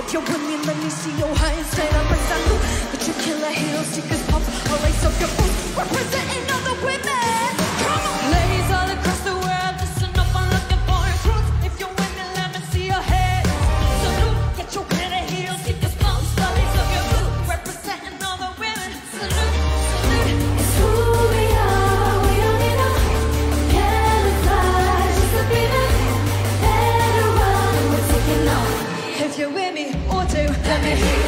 If you're with me, let me see your hands. Stand up and salute. Put your killer heels, seekers pumps, or lace up your boots. Representing other women. Come on. Ladies all across the world, listen up, I'm looking for a truth. If you're with me, let me see your head. Salute, get your killer heels, seekers pumps, or lace up your boots. Representing other women. Salute, salute. It's who we are, we only know. Camouflage, just a better run, we're taking off. If you're with me, or two, let me hear you.